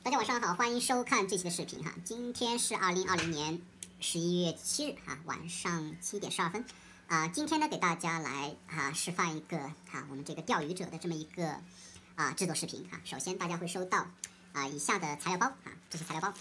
大家晚上好，欢迎收看这期的视频哈。今天是2020年11月7日哈，晚上7点12分今天呢给大家来示范一个我们这个钓鱼者的这么一个制作视频哈。首先大家会收到以下的材料包这些材料包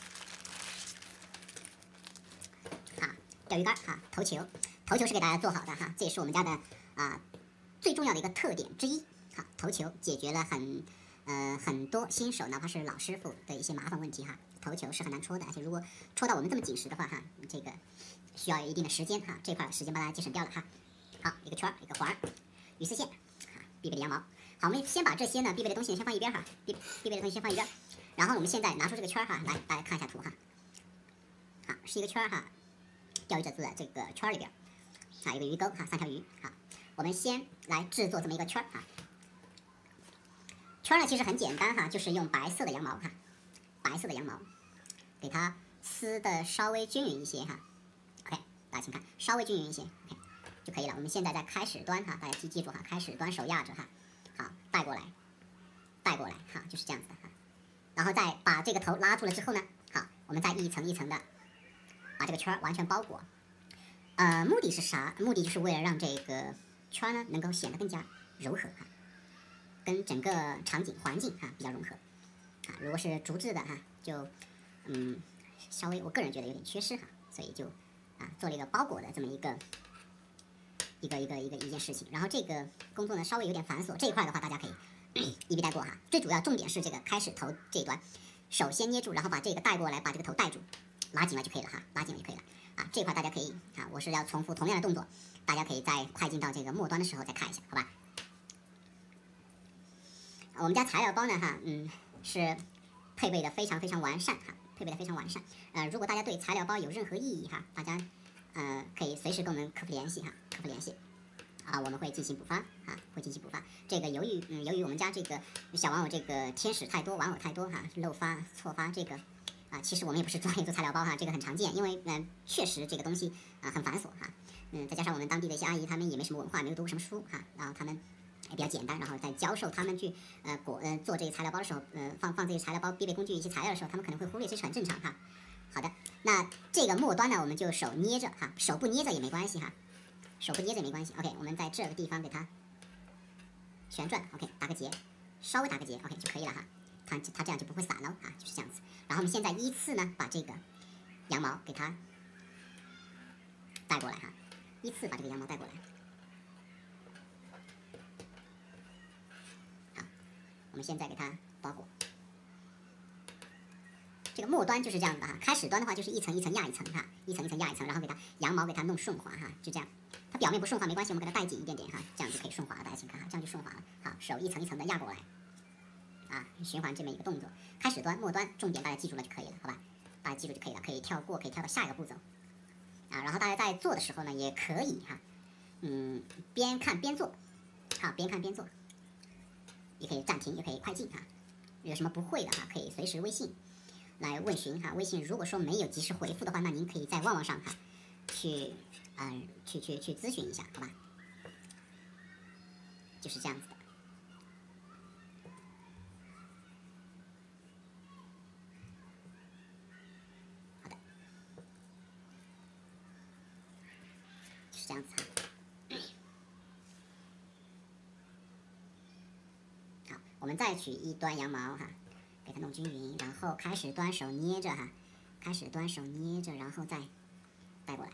钓鱼竿头球是给大家做好的哈，这也是我们家的最重要的一个特点之一头球解决了很多新手哪怕是老师傅的一些麻烦问题头球是很难戳的，而且如果戳到我们这么紧实的话这个需要有一定的时间这块时间把它节省掉了好，一个圈一个环鱼丝线必备的羊毛。好，我们先把这些呢必备的东西先放一边必备的东西先放一边，然后我们现在拿出这个圈来大家看一下图是一个圈钓鱼者字的这个圈里边一个鱼钩3条鱼我们先来制作这么一个圈圈呢其实很简单就是用白色的羊毛白色的羊毛给它撕的稍微均匀一些OK， 大家请看，稍微均匀一些 OK 就可以了。我们现在在开始端大家记住开始端手压着好，带过来就是这样子的然后再把这个头拉住了之后呢我们再一层一层的把这个圈完全包裹。目的是啥？目的就是为了让这个圈呢能够显得更加柔和跟整个场景环境比较融合如果是竹制的就稍微我个人觉得有点缺失所以就做了一个包裹的这么一件事情。然后这个工作呢稍微有点繁琐，这一块的话大家可以一笔带过最主要重点是这个开始头这一端，手先捏住，然后把这个带过来，把这个头带住，拉紧了就可以了拉紧了就可以了这块大家可以我是要重复同样的动作，大家可以在快进到这个末端的时候再看一下，好吧？我们家材料包呢是配备的非常非常完善如果大家对材料包有任何异议大家可以随时跟我们客服联系我们会进行补发这个由于我们家这个小网友这个天使太多，网友太多漏发错发这个其实我们也不是专业做材料包这个很常见，因为确实这个东西很繁琐再加上我们当地的一些阿姨，她们也没什么文化，没有读过什么书然后她们也比较简单，然后在教授他们去做这个材料包的时候放这些材料包必备工具一些材料的时候，他们可能会忽略，这是很正常好的，那这个末端呢我们就手捏着手不捏着也没关系OK， 我们在这个地方给它旋转 OK， 打个结，稍微打个结 OK 就可以了它这样就不会散了就是这样子。然后我们现在依次呢把这个羊毛给它带过来依次把这个羊毛带过来。我们现在给它包裹，这个末端就是这样的开始端的话就是一层一层压一层一层一层压一层，然后给它羊毛给它弄顺滑就这样。它表面不顺滑没关系，我们给它带紧一点点这样就可以顺滑了。大家请看这样就顺滑了好，手一层一层的压过来循环这么一个动作。开始端末端重点大家记住了就可以了，好吧？大家记住就可以了，可以跳过，可以跳到下一个步骤然后大家在做的时候呢也可以边看边做边看边做，也可以暂停，也可以快进有什么不会的可以随时微信来问询微信如果说没有及时回复的话，那您可以在旺旺上去咨询一下，好吧？就是这样子的。好的，就是这样子好，我们再取一端羊毛给它弄均匀，然后开始端手捏着开始端手捏着，然后再带过来。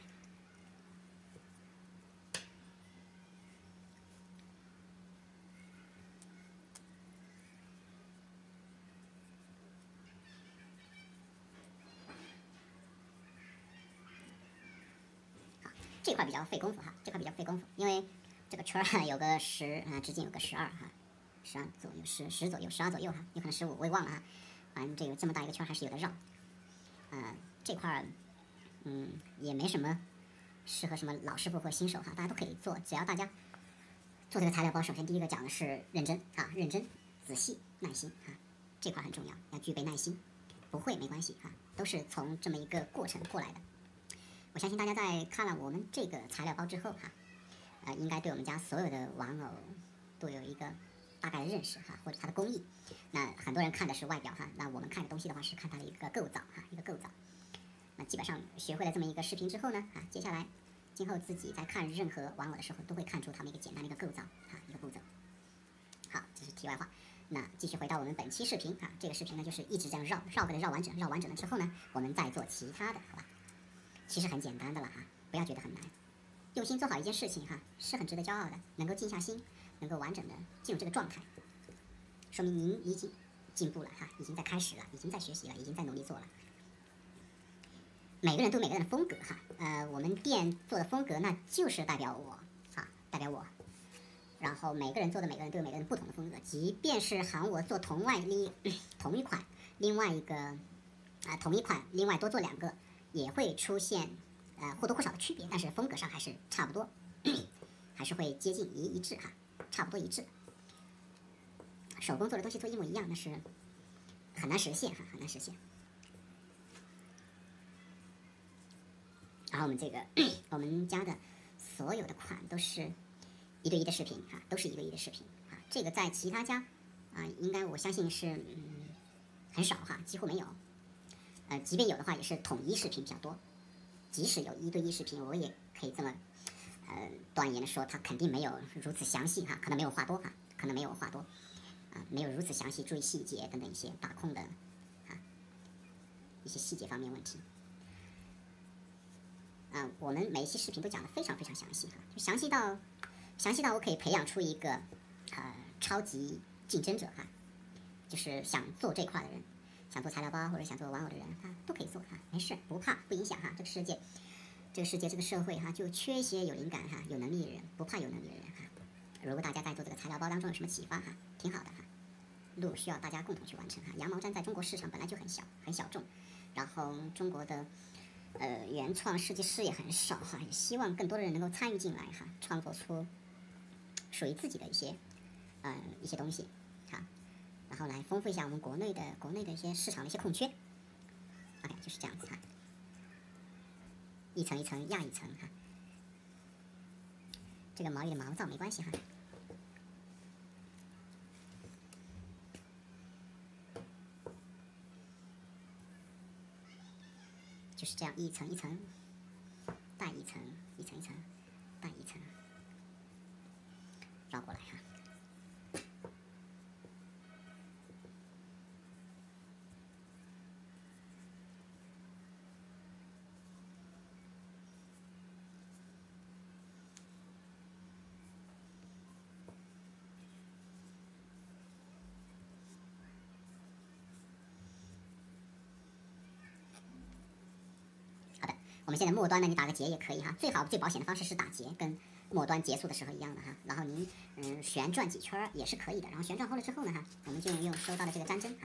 好，这块比较费功夫因为这个圈有个10直径有个1212左右10左右12左右有可能15我也忘了反正这个这么大一个圈还是有的绕这块也没什么适合什么老师傅或新手大家都可以做，只要大家做这个材料包，首先第一个讲的是认真认真仔细耐心这块很重要，要具备耐心，不会没关系都是从这么一个过程过来的。我相信大家在看了我们这个材料包之后应该对我们家所有的玩偶都有一个大概的认识或者它的工艺。那很多人看的是外表那我们看的东西的话是看它的一个构造哈，一个构造。那基本上学会了这么一个视频之后呢，接下来今后自己在看任何玩偶的时候，都会看出它们一个简单的一个构造一个步骤。好，这是题外话。那继续回到我们本期视频这个视频呢就是一直这样绕过来绕完整了之后呢，我们再做其他的，好吧？其实很简单的了不要觉得很难，用心做好一件事情是很值得骄傲的。能够静下心，能够完整的进入这个状态，说明您已经进步了已经在开始了，已经在学习了，已经在努力做了。每个人都有每个人的风格我们店做的风格那就是代表我代表我。然后每个人做的每个人都有每个人不同的风格，即便是喊我做同一款，另外一个同一款另外多做2个，也会出现或多或少的区别，但是风格上还是差不多，还是会接近一致差不多一致。手工做的东西做一模一样，那是很难实现很难实现。然后我们这个我们家的所有的款都是1对1的视频都是1对1的视频这个在其他家应该我相信是很少几乎没有。即便有的话也是统一视频比较多。即使有1对1视频，我也可以这么断言的说，它肯定没有如此详细可能没有话多可能没有话多没有如此详细注意细节等等一些把控的一些细节方面问题。我们每一期视频都讲得非常非常详细就详细到我可以培养出一个超级竞争者就是想做这块的人，想做材料包或者想做玩偶的人都可以做没事不怕不影响这个世界这个社会就缺一些有灵感有能力的人，不怕有能力的人如果大家在做这个材料包当中有什么启发挺好的路需要大家共同去完成羊毛毡在中国市场本来就很小众，然后中国的原创设计师也很少也希望更多的人能够参与进来创作出属于自己的一些东西然后来丰富一下我们国内的一些市场的一些空缺。OK， 就是这样子一层一层压一层这个毛里的毛躁没关系就是这样一层一层带一层，一层一层带一层，绕过来我们现在末端呢，你打个结也可以最好最保险的方式是打结，跟末端结束的时候一样的然后您旋转几圈也是可以的，然后旋转后了之后呢我们就用收到的这个粘针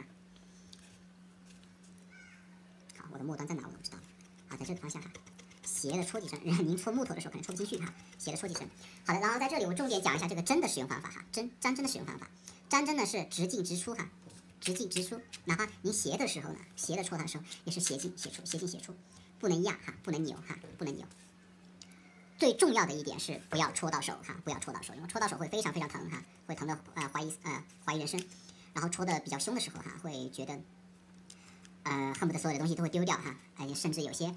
好，我的末端在哪我都不知道在这个方向斜的戳几声，您戳木头的时候可能戳不进去斜的戳几声。好的，然后在这里我重点讲一下这个针的使用方法粘针的使用方法。粘针呢是直进直出直进直出，哪怕您斜的时候呢，斜的戳它的时候也是斜进斜出，斜进斜出。不能压不能扭不能扭。最重要的一点是不要戳到手不要戳到手，因为戳到手会非常非常疼会疼的怀疑人生。然后戳的比较凶的时候会觉得恨不得所有的东西都会丢掉甚至有些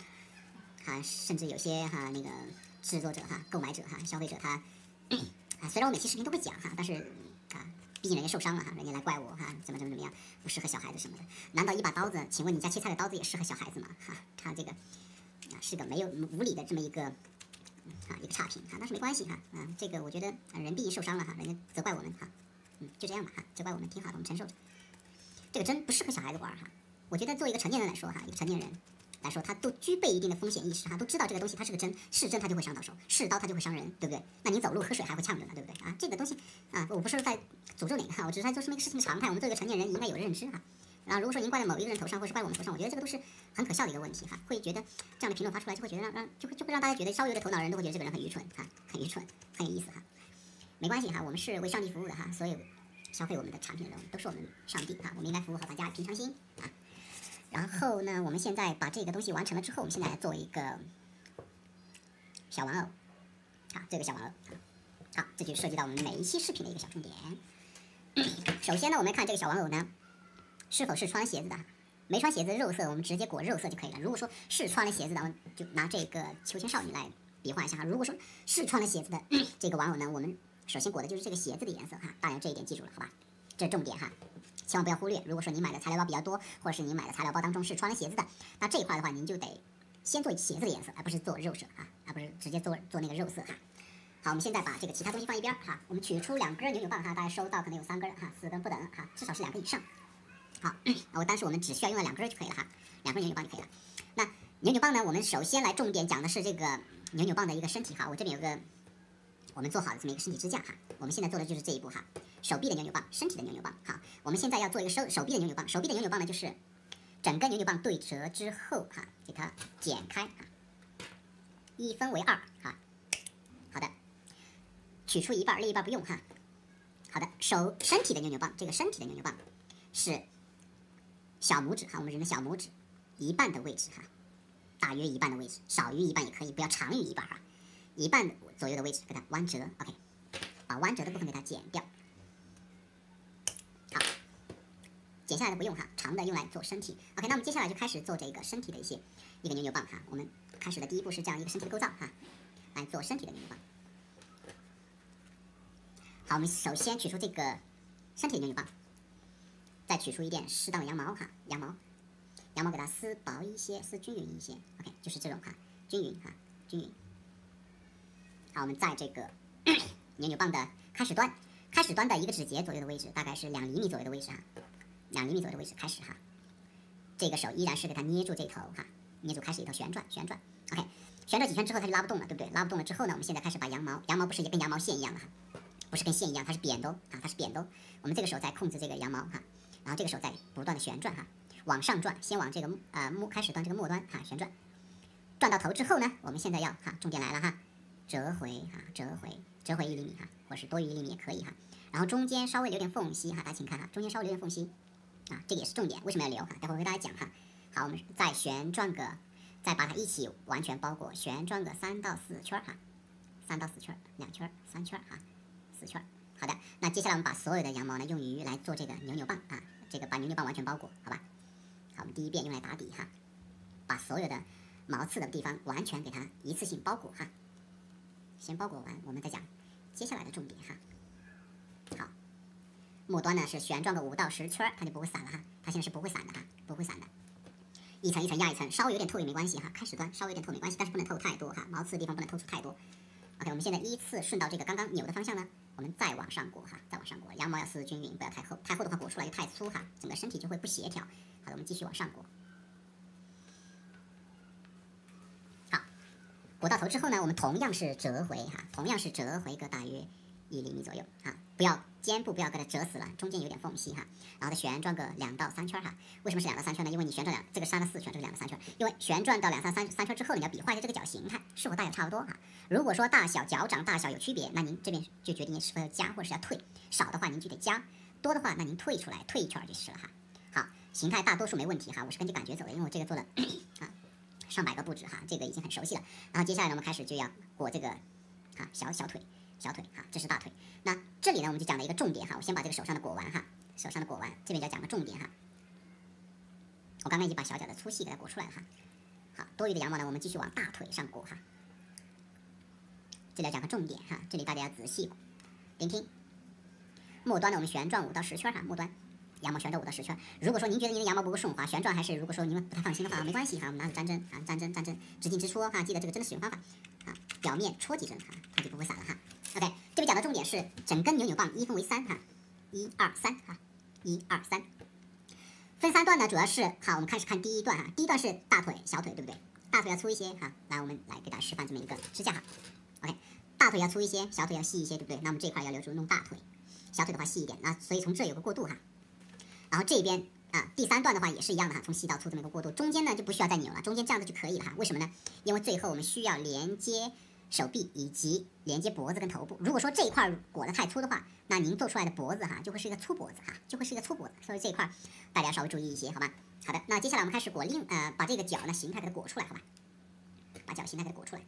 那个制作者购买者消费者虽然我每期视频都会讲但是毕竟人家受伤了人家来怪我怎么样不适合小孩子什么的。难道一把刀子，请问你家切菜的刀子也适合小孩子吗它这个是个没有无理的这么一个一个差评但是没关系这个我觉得人毕竟受伤了人家责怪我们就这样吧责怪我们挺好的，我们承受着。这个针不适合小孩子玩我觉得作为一个成年人来说一个成年人来说，他都具备一定的风险意识都知道这个东西它是个针，是针它就会伤到手，是刀它就会伤人，对不对？那你走路喝水还会呛着呢，对不对这个东西我不是在诅咒哪个我只是在做这么一个事情的常态，我们作为一个成年人应该有认知然后如果说您怪在某一个人头上，或是怪我们头上，我觉得这个都是很可笑的一个问题会觉得这样的评论发出来就会觉得就会让大家觉得稍微有点头脑的人都会觉得这个人很愚蠢很愚蠢，很有意思没关系我们是为上帝服务的所有消费我们的产品的人都是我们上帝我们应该服务好大家，平常心然后呢，我们现在把这个东西完成了之后，我们现在来做一个小玩偶这个小玩偶好，这就涉及到我们每一期视频的一个小重点。首先呢，我们看这个小玩偶呢是否是穿鞋子的没穿鞋子肉色，我们直接裹肉色就可以了。如果说是穿了鞋子的，就拿这个秋千少女来比划一下哈。如果说是穿了鞋子的这个玩偶呢，我们首先裹的就是这个鞋子的颜色哈，大家这一点记住了好吧？这是重点哈，千万不要忽略。如果说你买的材料包比较多，或者是你买的材料包当中是穿了鞋子的，那这一块的话您就得先做鞋子的颜色，而不是做肉色啊，而不是直接做那个肉色哈。好，我们现在把这个其他东西放一边哈，我们取出2根扭扭棒哈，大家收到可能有3根哈，4根不等哈，至少是2根以上。好，但是我们只需要用到2根就可以了哈，2根扭扭棒就可以了。那扭扭棒呢，我们首先来重点讲的是这个扭扭棒的一个身体哈，我这边有个我们做好的这么一个身体支架哈，我们现在做的就是这一步哈，手臂的扭扭棒，身体的扭扭棒哈，我们现在要做一个手臂的扭扭棒，手臂的扭扭棒呢就是整根扭扭棒对折之后哈，给它剪开哈，1分为2哈，好的。取出一半，另一半不用哈。好的，身体的扭扭棒，这个身体的扭扭棒是小拇指哈，我们人的小拇指1半的位置哈，大约1半的位置，少于1半也可以，不要长于1半哈，1半左右的位置给它弯折 ，OK， 把弯折的部分给它剪掉。好，剪下来的不用哈，长的用来做身体。OK， 那我们接下来就开始做这个身体的一个扭扭棒哈。我们开始的第一步是这样一个身体的构造哈，来做身体的扭扭棒。好，我们首先取出这个身体的扭扭棒，再取出一点适当的羊毛哈，羊毛给它撕薄一些，撕均匀一些 ，OK， 就是这种哈，均匀。好，我们在这个扭扭棒的开始端的一个指节左右的位置，大概是2厘米左右的位置哈，2厘米左右的位置开始哈，这个手依然是给它捏住这头哈，捏住开始一头旋转 ，OK， 旋转几圈之后它就拉不动了，对不对？拉不动了之后呢，我们现在开始把羊毛不是也跟羊毛线一样的哈。不是跟线一样，它是扁的啊，它是扁的。我们这个手在控制这个羊毛哈，然后这个手在不断的旋转哈，往上转，先往这个开始端这个末端哈旋转，转到头之后呢，我们现在要哈，重点来了哈，折回1厘米哈，或者是多于1厘米也可以哈。然后中间稍微留点缝隙哈，大家请看哈，中间稍微留点缝隙啊，这个也是重点，为什么要留哈？待会儿我给大家讲哈。好，我们再旋转再把它一起完全包裹，旋转个3到4圈哈，3到4圈，2圈3圈哈。4圈，好的，那接下来我们把所有的羊毛呢用于来做这个扭扭棒啊，这个把扭扭棒完全包裹，好吧？好，我们第一遍用来打底哈，把所有的毛刺的地方完全给它一次性包裹哈。先包裹完，我们再讲接下来的重点哈。好，末端呢是旋转个5到10圈，它就不会散了哈，它现在是不会散的哈，不会散的。一层一层压一层，稍微有点透也没关系哈，开始端稍微有点透没关系，但是不能透太多哈，毛刺的地方不能透出太多。OK， 我们现在依次顺到这个刚刚扭的方向呢，我们再往上裹哈，再往上裹，羊毛要撕均匀，不要太厚，太厚的话裹出来就太粗哈，整个身体就会不协调。好的，我们继续往上裹。好，裹到头之后呢，我们同样是折回哈，同样是折回个大约1厘米左右哈，不要肩部不要给它折死了，中间有点缝隙哈，然后再旋转个2到3圈哈。为什么是2到3圈呢？因为你旋转这个3到4圈，这个2到3圈，因为旋转到2、3圈之后，你要比划一下这个脚形态是否大小差不多哈。如果说大小脚掌大小有区别，那您这边就决定是否要加或者是要退，少的话您就得加，多的话那您退出来退一圈就是了哈。好，形态大多数没问题哈，我是根据感觉走的，因为我这个做了啊上百个布置哈，这个已经很熟悉了。然后接下来呢，我们开始就要裹这个啊小腿哈，这是大腿。那这里呢，我们就讲了一个重点哈，我先把这个手上的裹完哈，手上的裹完，这边就要讲个重点哈。我刚刚已经把小脚的粗细给它裹出来了哈。好，多余的羊毛呢，我们继续往大腿上裹哈。这里要讲个重点哈，这里大家要仔细聆听。末端呢，我们旋转5到10圈哈，末端羊毛旋转5到10圈。如果说您觉得您的羊毛不够顺滑，旋转还是如果说你们不太放心的话，没关系哈，我们拿着粘针啊，粘针，直进直出哈，记得这个针的使用方法啊，表面戳几针哈，它就不会散了哈。OK， 这边讲的重点是整根扭扭棒1分为3哈，1、2、3哈，1、2、3。分3段呢，主要是好，我们开始看第一段哈，第一段是大腿、小腿，对不对？大腿要粗一些哈，来我们来给大家示范这么一个支架哈。OK， 大腿要粗一些，小腿要细一些，对不对？那我们这一块要留住弄大腿，小腿的话细一点，那所以从这有个过渡哈。然后这边啊，第3段的话也是一样的哈，从细到粗这么一个过渡，中间呢就不需要再扭了，中间这样子就可以了哈。为什么呢？因为最后我们需要连接手臂以及连接脖子跟头部。如果说这一块裹得太粗的话，那您做出来的脖子哈就会是一个粗脖子哈，所以这一块大家稍微注意一些，好吧？好的，那接下来我们开始裹把这个脚呢形态给它裹出来，好吧？把脚形态给它裹出来。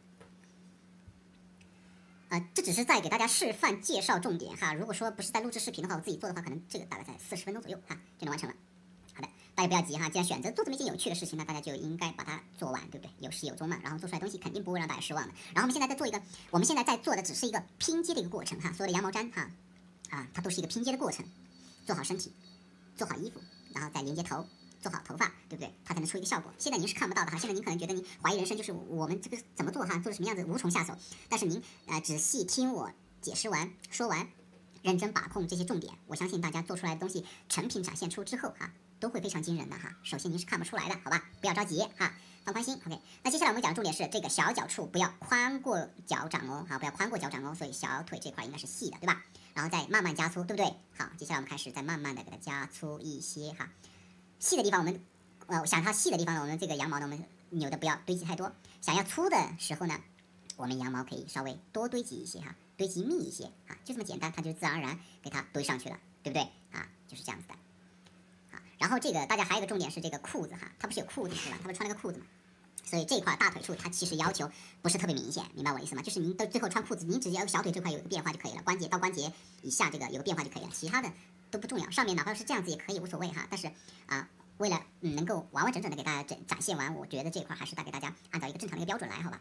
这只是在给大家示范介绍重点哈。如果说不是在录制视频的话，我自己做的话，可能这个大概在40分钟左右哈就能完成了。好的， 大家不要急哈，既然选择做这么一件有趣的事情呢，大家就应该把它做完，对不对？有始有终嘛，然后做出来的东西肯定不会让大家失望的。然后我们现在在做一个，我们现在在做的只是一个拼接的一个过程哈，所有的羊毛毡哈，它都是一个拼接的过程，做好身体，做好衣服，然后再连接头。做好头发，对不对？它才能出一个效果。现在您是看不到的哈，现在您可能觉得您怀疑人生，就是我们这个怎么做哈，做成什么样子，无从下手。但是您仔细听我解释完、说完，认真把控这些重点，我相信大家做出来的东西成品展现出之后哈，都会非常惊人的哈。首先您是看不出来的，好吧？不要着急哈，放宽心。OK， 那接下来我们讲的重点是这个小脚处不要宽过脚掌哦，好，不要宽过脚掌哦。所以小腿这块应该是细的，对吧？然后再慢慢加粗，对不对？好，接下来我们开始再慢慢的给它加粗一些哈。细的地方我们，想它细的地方呢，我们这个羊毛呢，我们扭的不要堆积太多。想要粗的时候呢，我们羊毛可以稍微多堆积一些哈，堆积密一些啊，就这么简单，它就自然而然给它堆上去了，对不对啊？就是这样子的。啊，然后这个大家还有一个重点是这个裤子哈，它不是有裤子是吧？它不是穿了个裤子嘛，所以这块大腿处它其实要求不是特别明显，明白我意思吗？就是您到最后穿裤子，您只要小腿这块有一个变化就可以了，关节到关节以下这个有个变化就可以了，其他的都不重要，上面哪怕是这样子也可以，无所谓哈。但是为了能够完完整整的给大家展现完，我觉得这块还是带给大家按照一个正常的一个标准来，好吧？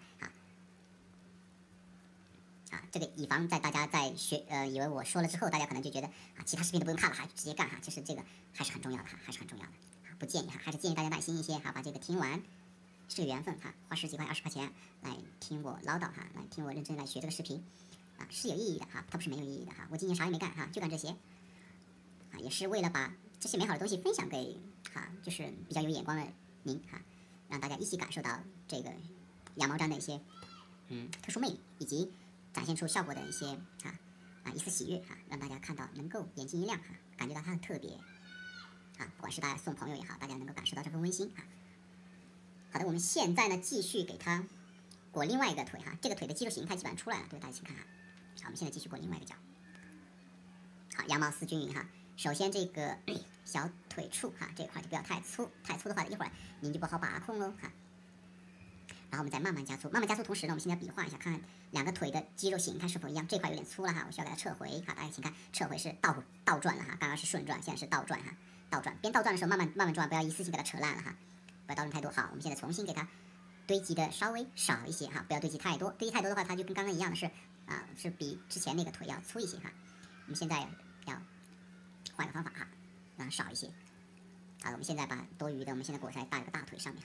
这个以防大家在以为我说了之后，大家可能就觉得其他视频都不用看了哈，直接干哈。其实这个还是很重要的哈，还是很重要的不建议哈，还是建议大家耐心一些哈，把这个听完是个缘分哈，花10几块20块钱来听我唠叨哈，来听我认真来学这个视频是有意义的哈，它不是没有意义的哈。我今年啥也没干哈，就干这些也是为了把这些美好的东西分享给就是比较有眼光的您让大家一起感受到这个羊毛毡的一些特殊魅力，以及展现出效果的一些一丝喜悦让大家看到能够眼睛一亮感觉到它很特别不管是大家送朋友也好，大家能够感受到这份温馨好的，我们现在呢继续给它裹另外一个腿这个腿的肌肉形态基本上出来了，对大家请看好，我们现在继续裹另外一个脚。好，羊毛丝均匀首先这个小腿处这块就不要太粗，太粗的话一会儿您就不好把控喽然后我们再慢慢加粗，慢慢加粗同时呢，我们现在比划一下，看看两个腿的肌肉形态是否一样。这块有点粗了我需要给它撤回大家请看，撤回是倒转了刚刚是顺转，现在是倒转倒转。边倒转的时候慢慢转，不要一次性给它扯烂了不要倒转太多。好，我们现在重新给它堆积的稍微少一些不要堆积太多，堆积太多的话，它就跟刚刚一样的是比之前那个腿要粗一些我们现在要换个方法让它少一些我们现在把多余的我们现在裹在大腿上面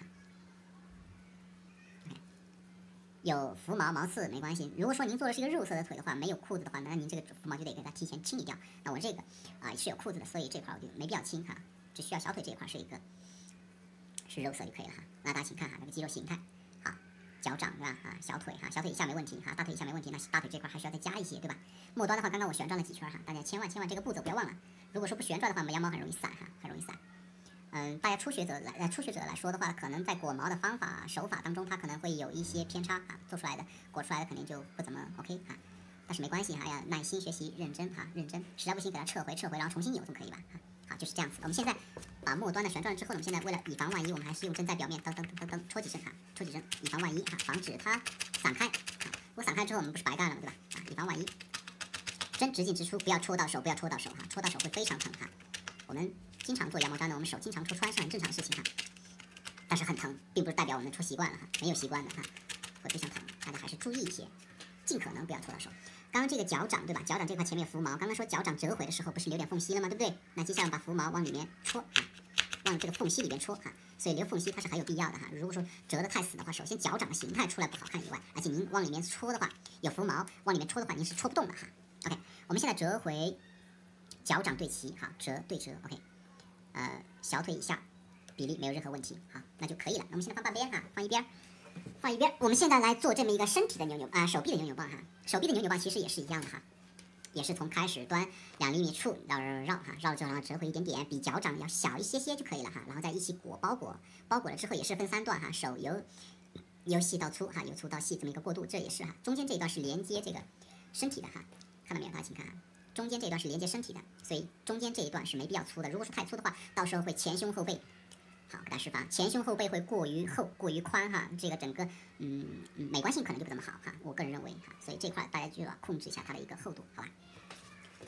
有浮毛毛刺没关系，如果说您做的是一个肉色的腿的话，没有裤子的话，那您这个浮毛就得给它提前清理掉。那我这个是有裤子的，所以这块我就没必要清只需要小腿这一块是肉色就可以了那大家请看这个肌肉形态脚掌对吧小腿小腿以下没问题大腿以下没问题，那大腿这块还需要再加一些对吧？末端的话，刚刚我旋转了几圈大家千万这个步骤不要忘了。如果说不旋转的话，我们羊毛很容易散很容易散。大家初学者来说的话，可能在裹毛的方法手法当中，它可能会有一些偏差做出来的裹出来的肯定就不怎么 OK但是没关系要耐心学习，认真认真，实在不行给它撤回，然后重新扭总可以吧好，就是这样子。我们现在把末端的旋转之后呢，我们现在为了以防万一，我们还是用针在表面噔戳几声戳几声，以防万一防止它散开我散开之后我们不是白干了对吧以防万一，针直进直出，不要戳到手，戳到手会非常疼我们经常做羊毛毡呢，我们手经常戳穿是很正常的事情但是很疼，并不是代表我们戳习惯了没有习惯的会非常疼，大家还是注意一些，尽可能不要戳到手。刚刚这个脚掌对吧？脚掌这块前面有浮毛，刚刚说脚掌折回的时候不是留点缝隙了吗？对不对？那接下来把浮毛往里面戳往这个缝隙里面戳所以留缝隙它是很有必要的如果说折得太死的话，首先脚掌的形态出来不好看以外，而且您往里面戳的话有浮毛，往里面戳的话您是戳不动的OK， 我们现在折回脚掌对齐折对折 OK。小腿以下比例没有任何问题那就可以了。那我们现在放半边放一边。我们现在来做这么一个身体的手臂的扭扭棒手臂的扭扭棒其实也是一样的也是从开始端2厘米处绕了之后，然后折回一点点，比脚掌要小一些就可以了然后再一起包裹了之后也是分3段手由细到粗由粗到细这么一个过渡，这也是中间这一段是连接这个身体的看到没有？大家请看中间这一段是连接身体的，所以中间这一段是没必要粗的。如果是太粗的话，到时候会前胸后背。好，给大家示范，前胸后背会过于厚、过于宽这个整个美观性可能就不怎么好我个人认为所以这块大家就要控制一下它的一个厚度，好吧？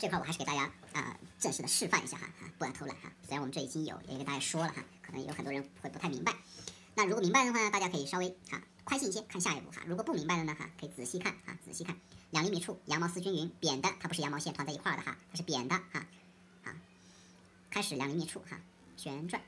这块我还是给大家正式的示范一下哈，不要偷懒哈。虽然我们这已经也跟大家说了哈，可能有很多人会不太明白。那如果明白的话呢，大家可以稍微宽心一些，看下一步哈。如果不明白的呢可以仔细看仔细看，2厘米处羊毛丝均匀，扁的，它不是羊毛线团在一块的哈，它是扁的开始2厘米处旋转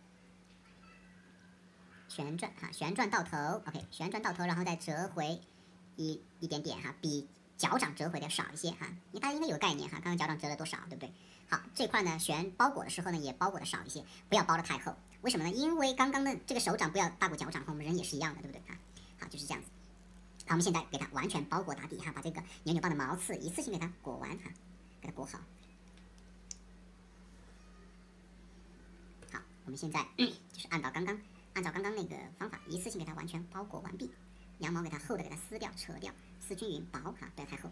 到头 ，OK， 旋转到头，然后再折回一点点比脚掌折回的少一些大家应该有概念刚刚脚掌折了多少，对不对？好，这块呢包裹的时候呢也包裹的少一些，不要包的太厚。为什么呢？因为刚刚的这个手掌不要大过脚掌，和我们人也是一样的，对不对好，就是这样子。好，我们现在给它完全包裹打底把这个扭扭棒的毛刺一次性给它裹完给它裹好。好，我们现在就是按照刚刚那个方法，一次性给它完全包裹完毕。羊毛给它厚的给它撕掉、扯掉，撕均匀，薄不要太厚。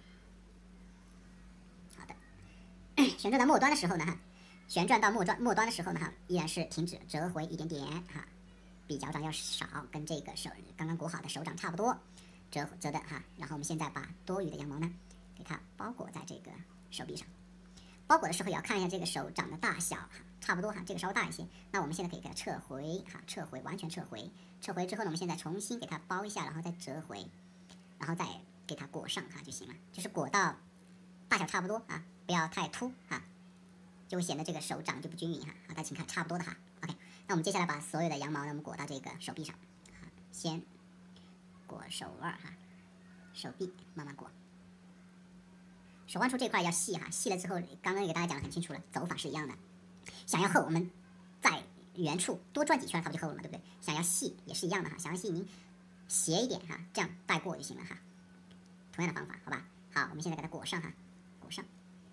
好的，旋转到末端的时候呢旋转到末端的时候呢依然是停止，折回一点点比脚掌要少，跟这个刚刚裹好的手掌差不多，折的然后我们现在把多余的羊毛呢给它包裹在这个手臂上。包裹的时候也要看一下这个手掌的大小差不多这个稍微大一些。那我们现在可以给它撤回完全撤回。撤回之后呢，我们现在重新给它包一下，然后再折回，然后再给它裹上就行了。就是裹到大小差不多不要太凸就会显得这个手掌就不均匀好，大家请看差不多的OK， 那我们接下来把所有的羊毛呢我们裹到这个手臂上先裹手腕手臂慢慢裹。手腕处这块要细细了之后，刚刚也给大家讲得很清楚了，走法是一样的。想要厚，我们在圆处多转几圈，它不就厚了吗？对不对？想要细也是一样的想要细您斜一点这样带过就行了同样的方法，好吧？好，我们现在给它裹上裹上。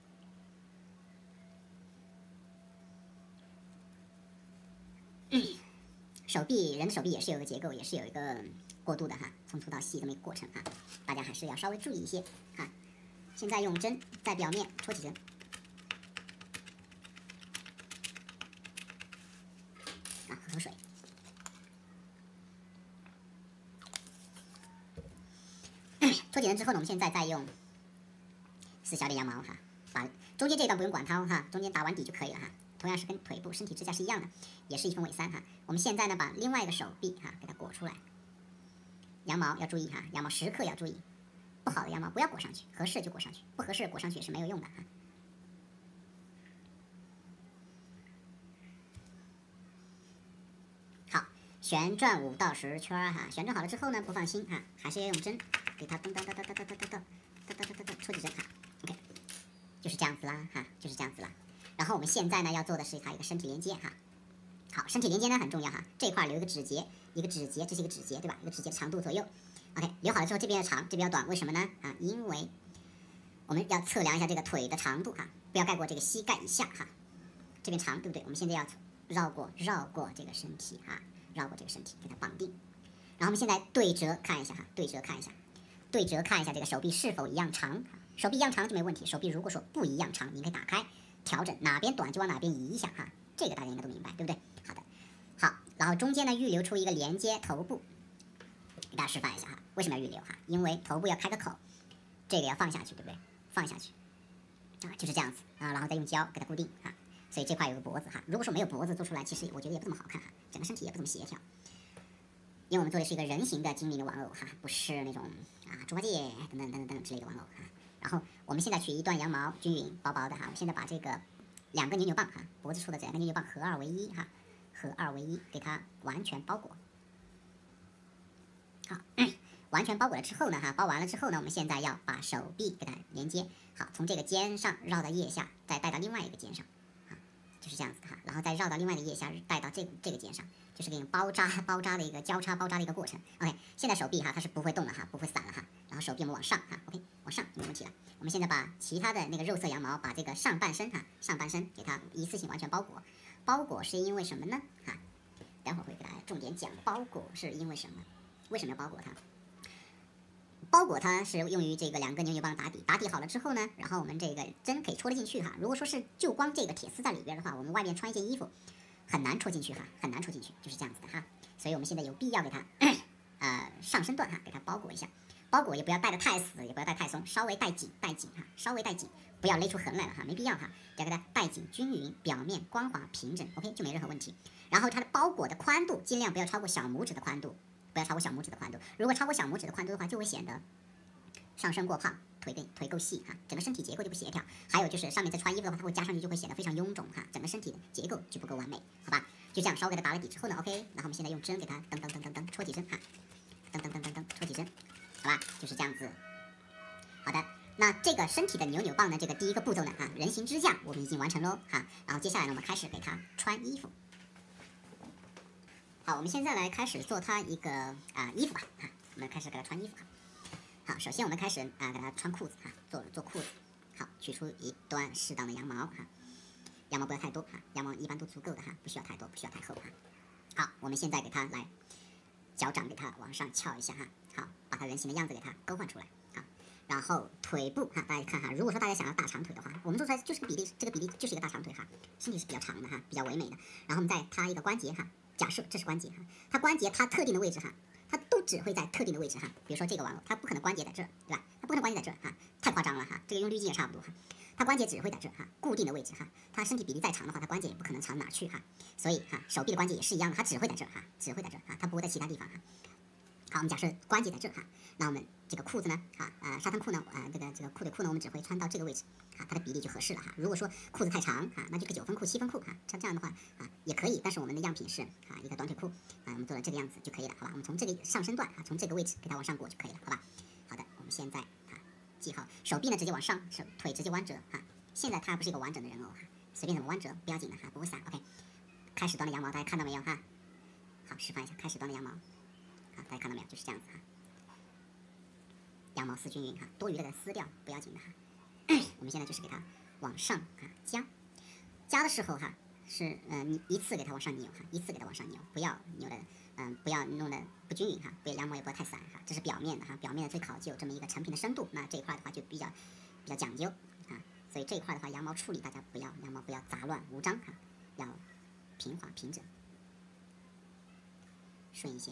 人的手臂也是有个结构，也是有一个过渡的从粗到细这么一个过程大家还是要稍微注意一些现在用针在表面戳几针，喝口水。戳几针之后呢，我们现在再用撕小点羊毛把中间这段不用管它中间打完底就可以了同样是跟腿部身体支架是一样的，也是1分为3我们现在呢把另外一个手臂给它裹出来。羊毛要注意羊毛时刻要注意，不好的羊毛不要裹上去，合适就裹上去，不合适裹上去也是没有用的好，旋转5到10圈旋转好了之后呢，不放心还是要用针给它噔戳几针OK， 就是这样子啦就是这样子啦。然后我们现在呢要做的是它一个身体连接好，身体连接呢很重要这块留一个指节，这是一个指节对吧？一个指节长度左右。OK， 留好了之后这边要长，这边要短，为什么呢因为我们要测量一下这个腿的长度不要盖过这个膝盖以下这边长对不对？我们现在要绕过这个身体绕过这个身体给它绑定。然后我们现在对折看一下对折看一下这个手臂是否一样长手臂一样长就没问题。手臂如果说不一样长，你可以打开调整，哪边短就往哪边移一下这个大家应该都明白对不对？好的，好，然后中间呢预留出一个连接头部，给大家示范一下为什么要预留因为头部要开个口，这个要放下去对不对？放下去就是这样子然后再用胶给它固定所以这块有个脖子如果说没有脖子做出来，其实我觉得也不怎么好看整个身体也不怎么协调。因为我们做的是一个人形的精灵的玩偶不是那种猪八戒等等之类的玩偶然后我们现在取一段羊毛，均匀薄薄的我们现在把这个2个扭扭棒脖子处的2个扭扭棒合二为一合二为一，给它完全包裹。好，完全包裹了之后呢包完了之后呢，我们现在要把手臂给它连接好，从这个肩上绕到腋下，再带到另外一个肩上就是这样子然后再绕到另外的腋下，带到这个肩上，就是给你包扎的一个交叉包扎的一个过程。OK， 现在手臂它是不会动了不会散了然后手臂我们往上OK， 往上没问题了。我们现在把其他的那个肉色羊毛，把这个上半身给它一次性完全包裹。包裹是因为什么呢待会儿会给大家重点讲包裹是因为什么，为什么要包裹它。包裹它是用于这个2个扭扭棒打底，打底好了之后呢，然后我们这个针可以戳得进去如果说是就光这个铁丝在里边的话，我们外面穿一件衣服很难戳进去很难戳进去，就是这样子的所以我们现在有必要给它上身段给它包裹一下。 包裹也不要戴得太死，也不要戴太松，稍微戴紧哈，稍微戴紧，不要勒出痕来了哈，没必要哈，要给它戴紧均匀，表面光滑平整 ，OK 就没任何问题。然后它的包裹的宽度尽量不要超过小拇指的宽度，不要超过小拇指的宽度，如果超过小拇指的宽度的话，就会显得上身过胖，腿够细哈，整个身体结构就不协调。还有就是上面再穿衣服的话，它会加上去就会显得非常臃肿哈，整个身体的结构就不够完美，好吧？就这样稍微给它打了底之后呢 ，OK， 然后我们现在用针给它噔戳几针哈，噔戳几针，好吧？就是这样子。好的，那这个身体的扭棒呢，这个第一个步骤呢啊，人形支架我们已经完成喽哈。然后接下来呢，我们开始给它穿衣服。好，我们现在来开始做它一个衣服吧哈，我们开始给它穿衣服哈。好，首先我们开始给它穿裤子哈，做裤子。好，取出一段适当的羊毛哈，羊毛不要太多哈，羊毛一般都足够的哈，不需要太多，不需要太厚哈。好，我们现在给它来脚掌给它往上翘一下哈，好，把它人形的样子给它勾画出来。好，然后腿部哈，大家看哈，如果说大家想要大长腿的话，我们做出来就是个比例，这个比例就是一个大长腿哈，身体是比较长的哈，比较唯美的。然后我们再它一个关节哈，假设这是关节哈，它关节它特定的位置哈。它都只会在特定的位置哈，比如说这个玩偶，它不可能关节在这儿，对吧？它不可能关节在这儿哈，太夸张了哈。这个用滤镜也差不多哈，它关节只会在这儿哈，固定的位置哈。它身体比例再长的话，它关节也不可能长哪去哈。所以哈，手臂的关节也是一样的，它只会在这儿哈，只会在这儿哈，它不会在其他地方哈。好，我们假设关节在这儿哈，那我们这个裤子呢，沙滩裤呢，这个裤腿裤呢，我们只会穿到这个位置，它的比例就合适了哈。如果说裤子太长那就个9分裤、7分裤像这样的话也可以，但是我们的样品是一个短腿裤我们做到这个样子就可以了，好吧？我们从这个上身段从这个位置给它往上裹就可以了，好吧？好的，我们现在记好，手臂呢直接往上，腿直接弯折现在它不是一个完整的人偶随便怎么弯折不要紧的不会散 ，OK。开始端的羊毛，大家看到没有哈？好，示范一下开始端的羊毛。大家看到没有？就是这样子羊毛丝均匀多余的给它撕掉，不要紧的我们现在就是给它往上夹的时候是你一次给它往上扭一次给它往上扭，不要扭的不要弄得不均匀不要羊毛也不要太散这是表面的表面的最考究这么一个成品的深度，那这一块的话就比较讲究所以这一块的话羊毛处理大家羊毛不要杂乱无章要平滑平整，顺一些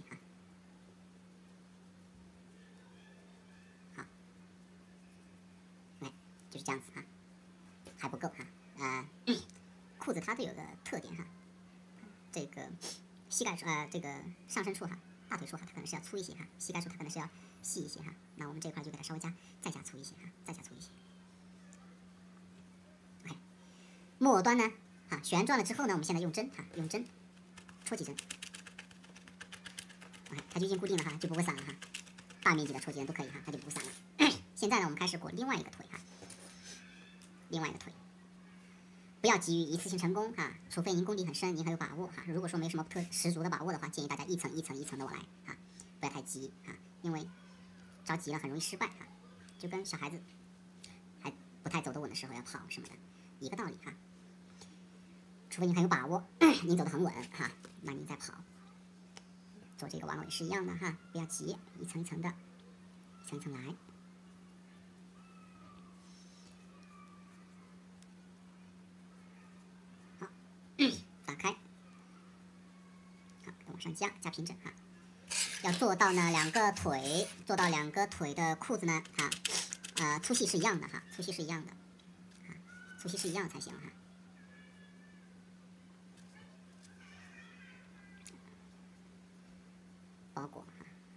就是这样子还不够裤子它都有个特点这个膝盖处这个上身处大腿处它可能是要粗一些膝盖处它可能是要细一些那我们这块就给它稍微再加粗一些再加粗一些。OK， 木偶端呢旋转了之后呢，我们现在用针用针戳几针，OK， 它就已经固定了就不会散了大面积的戳几针都可以它就不会散了。现在呢，我们开始裹另外一个腿另外一个腿，不要急于一次性成功除非您功底很深，您很有把握如果说没什么十足的把握的话，建议大家一层一层一层的往来不要太急因为着急了很容易失败就跟小孩子还不太走得稳的时候要跑什么的一个道理除非你很有把握，您走得很稳那您再跑。做这个玩偶也是一样的不要急，一层一层的，一层一层来。打开，往上加平整要做到呢做到两个腿的裤子呢粗细是一样的粗细是一样的粗细是一样才行包裹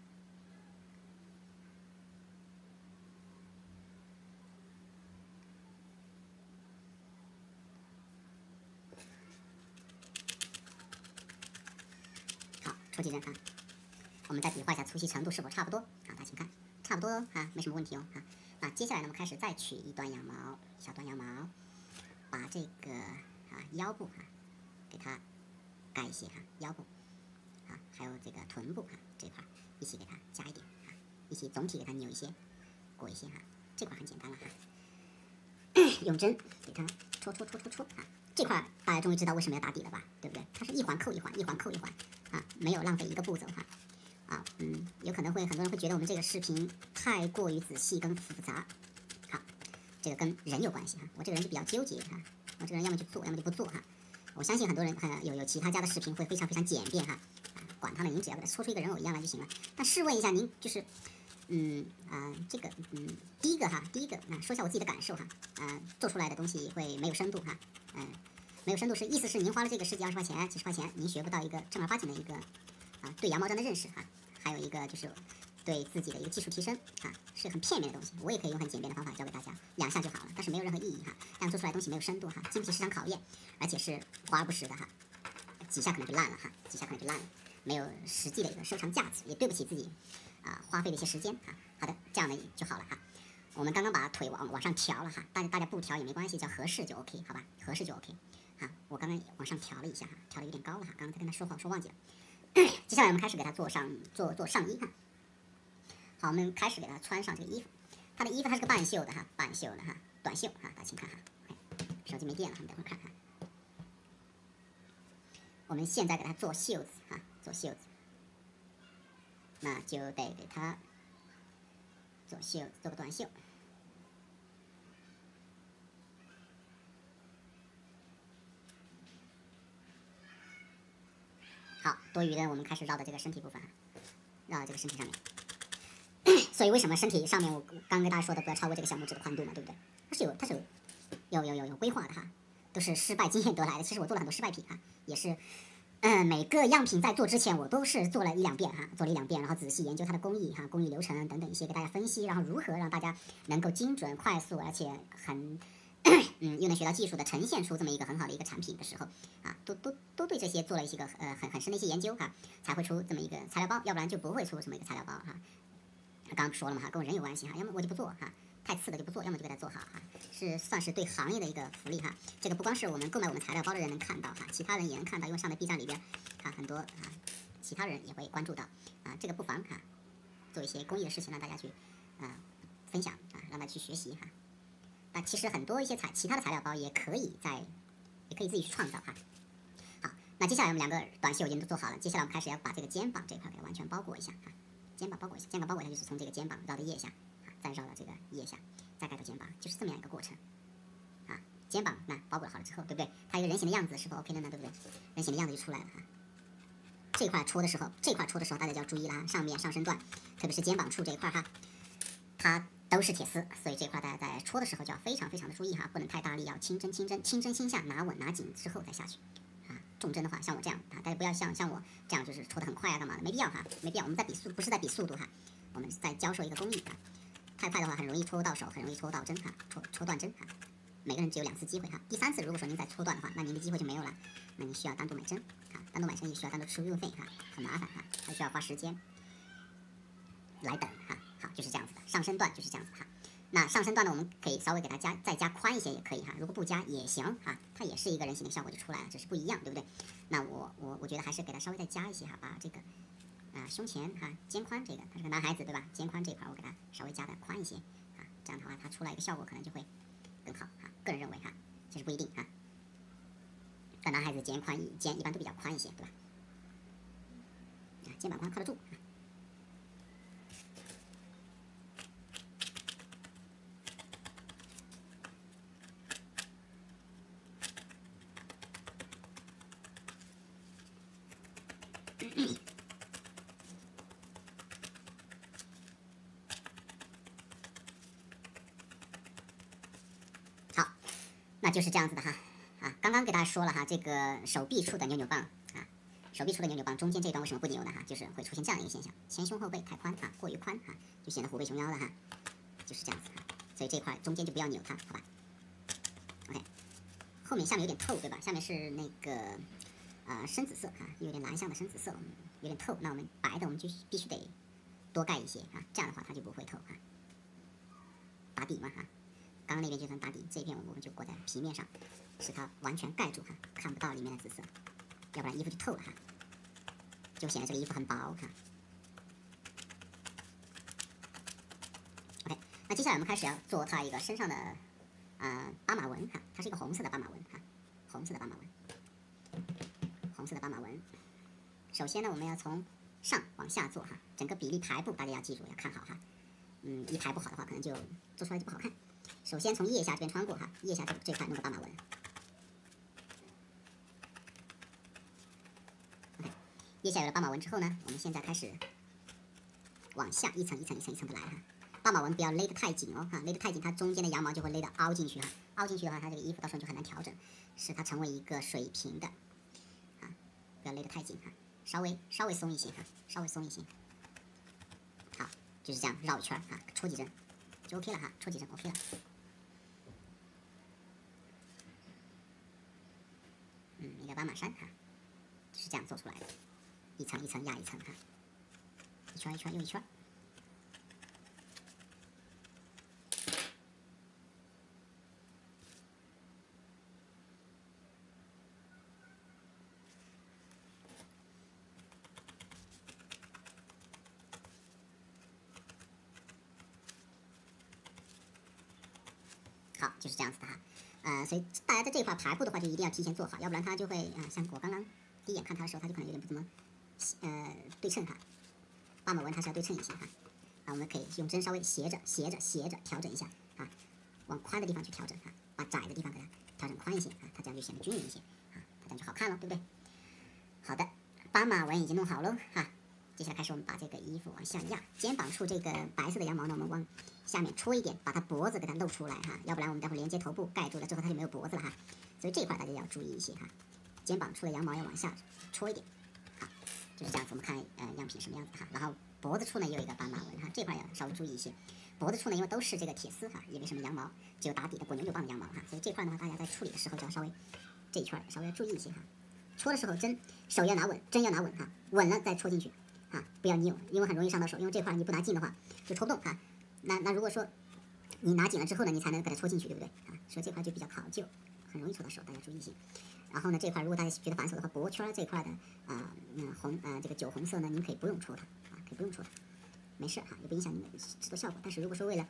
戳几针我们再比划一下粗细程度是否差不多大家请看，差不多没什么问题那接下来呢，我们开始再取一段羊毛，小段羊毛，把这个腰部给它盖一些腰部还有这个臀部这块一起给它加一点一起总体给它扭一些，裹一些这块很简单了用针给它戳这块大家终于知道为什么要打底了吧，对不对？它是一环扣一环，一环扣一环没有浪费一个步骤有可能会很多人会觉得我们这个视频太过于仔细跟复杂这个跟人有关系我这个人就比较纠结我这个人要么就做，要么就不做我相信很多人有其他家的视频会非常非常简便管他呢，您只要给他搓出一个人偶一样来就行了。但试问一下您，就是第一个说一下我自己的感受哈，做出来的东西会没有深度哈，没有深度意思是您花了这个十几20块钱、几十块钱，您学不到一个正儿八经的一个对羊毛毡的认识哈，还有一个就是对自己的一个技术提升啊，是很片面的东西。我也可以用很简便的方法教给大家，2项就好了，但是没有任何意义哈，这样做出来的东西没有深度哈，经不起市场考验，而且是华而不实的哈，几下可能就烂了哈，几下可能就烂了，没有实际的一个收藏价值，也对不起自己花费的一些时间哈。好的，这样呢就好了哈。我们刚刚把腿往上调了哈，大家不调也没关系，叫合适就 OK 好吧，合适就 OK 哈。我刚刚往上调了一下哈，调的有点高了哈，刚刚在跟他说话说忘记了。接下来我们开始给他做上衣哈。好，我们开始给他穿上这个衣服。他的衣服它是个半袖的哈，半袖的哈，短袖哈，大家请看哈。手机没电了，我们等会儿看哈。我们现在给他做袖子哈，做袖子，那就得给他做袖子，做个短袖。好，多余的我们开始绕到这个身体部分哈，绕到这个身体上面。所以为什么身体上面我刚跟大家说的不要超过这个小拇指的宽度嘛，对不对？它是有规划的哈，都是失败经验得来的。其实我做了很多失败品哈，也是，每个样品在做之前我都是做了1、2遍哈，做了1、2遍，然后仔细研究它的工艺哈、工艺流程等等一些给大家分析，然后如何让大家能够精准、快速，而且很又能学到技术的呈现出这么一个很好的一个产品的时候啊，都对这些做了一些个很深的一些研究哈，才会出这么一个材料包，要不然就不会出这么一个材料包哈。刚刚说了嘛哈，跟我人有关系哈，要么我就不做哈，太次的就不做，要么就给它做好哈，算是对行业的一个福利哈。这个不光是我们购买我们材料包的人能看到哈，其他人也能看到，因为上的 B 站里边很多其他人也会关注到这个不妨做一些公益的事情让大家去分享让大家去学习哈。那其实很多一些其他的材料包也可以自己去创造哈。好，那接下来我们2个短袖已经都做好了，接下来我们开始要把这个肩膀这块给它完全包裹一下哈。肩膀包裹一下，肩膀包裹一下就是从这个肩膀绕到腋下，再绕到这个腋下，再盖到肩膀，就是这么样一个过程。肩膀那包裹好了之后，对不对？它一个人形的样子是否 OK 了呢？对不对？人形的样子就出来了哈。这块戳的时候，大家就要注意啦，上面上身段，特别是肩膀处这一块哈，它都是铁丝，所以这块大家在戳的时候就要非常非常的注意哈，不能太大力，要轻针轻下，拿稳拿紧之后再下去。重针的话，像我这样大家不要像我这样就是戳得很快干嘛的，没必要哈，没必要。我们在不是在比速度哈，我们在教授一个工艺太快的话很容易戳到手，很容易戳到针戳断针每个人只有2次机会哈，第3次如果说您再戳断的话，那您的机会就没有了，那您需要单独买针单独买针也需要单独出运费很麻烦还需要花时间来等好，就是这样子的，上身段就是这样子那上身段呢，我们可以稍微给它再加宽一些也可以如果不加也行它也是一个人形的效果就出来了，只是不一样，对不对？那我觉得还是给它稍微再加一些把这个胸前肩宽这个，他是个男孩子对吧？肩宽这块我给它稍微加的宽一些这样的话它出来一个效果可能就会更好个人认为其实不一定但男孩子肩一般都比较宽一些，对吧？肩膀宽靠得住好，那就是这样子的刚刚给大家说了这个手臂处的扭扭棒手臂处的扭扭棒中间这段为什么不扭呢就是会出现这样一个现象，前胸后背太宽过于宽就显得虎背熊腰的就是这样子所以这块中间就不要扭它，好吧 ？OK， 后面下面有点透对吧？下面是那个深紫色有点蓝相的深紫色，有点透，那我们白的我们就必须得多盖一些这样的话它就不会透打底嘛刚刚那边就算打底，这边我们就裹在皮面上，使它完全盖住看不到里面的紫色，要不然衣服就透了就显得这个衣服很薄OK， 那接下来我们开始要做它一个身上的斑马纹它是一个红色的斑马纹红色的斑马纹。首先呢，我们要从上往下做整个比例排布大家要记住要看好一排不好的话可能就做出来就不好看。首先从腋下这边穿过腋下这块弄个斑马纹。OK， 腋下有了斑马纹之后呢，我们现在开始往下一层一层一层一层的来哈。斑马纹不要勒得太紧哦，哈，勒得太紧，它中间的羊毛就会勒得凹进去哈，凹进去的话，它这个衣服到时候就很难调整，使它成为一个水平的，啊，不要勒得太紧哈，稍微松一些哈，稍微松一些。好，就是这样绕一圈哈，戳几针就 OK 了哈，戳几针 OK 了。一个斑马衫哈，就是这样做出来的，一层一层压一层哈，一圈一圈又一圈。好，就是这样子的哈。所以大家在这一块排布的话，就一定要提前做好，要不然它就会像我刚刚第一眼看它的时候，它就可能有点不怎么对称哈。斑马纹它是要对称一些哈。我们可以用针稍微斜着调整一下啊，往宽的地方去调整哈，把窄的地方给它调整宽一些啊，它这样就显得均匀一些啊，它这样就好看了，对不对？好的，斑马纹已经弄好喽哈。接下来开始我们把这个衣服往下压，肩膀处这个白色的羊毛呢，我们往下面戳一点，把它脖子给它露出来哈，要不然我们待会连接头部盖住了之后它就没有脖子了哈，所以这块大家要注意一些哈，肩膀处的羊毛要往下戳一点，好，就是这样子。我们看样品什么样子哈，然后脖子处呢也有一个斑马纹哈，这块要稍微注意一些，脖子处呢因为都是这个铁丝哈，也没什么羊毛，只有打底的滚扭棒的羊毛哈，所以这块的话大家在处理的时候就要稍微这一圈稍微要注意一些哈，戳的时候手要拿稳，针要拿稳哈，稳了再戳进去。啊，不要扭，因为很容易伤到手。因为这块你不拿紧的话，就戳不动哈。那如果说你拿紧了之后呢，你才能把它戳进去，对不对啊？所以这块就比较考究，很容易戳到手，大家注意一些。然后呢，这块如果大家觉得繁琐的话，脖圈这块的这个酒红色呢，您可以不用戳它啊，可以不用戳它，没事哈，也不影响你的制作效果。但是如果说为了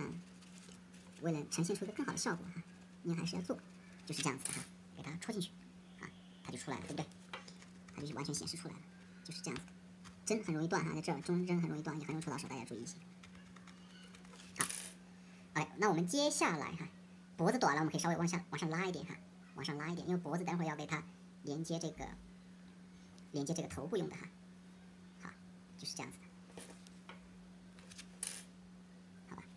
呈现出一个更好的效果哈，您还是要做，就是这样子的哈，给它戳进去啊，它就出来了，对不对？它就完全显示出来了，就是这样子的。针很容易断哈，在这儿中针很容易断，也很容易戳到手，大家注意一些。好 ，OK， 那我们接下来哈，脖子短了，我们可以稍微往上拉一点哈，往上拉一点，因为脖子等会儿要给它连接这个头部用的哈。好，就是这样子的，好吧。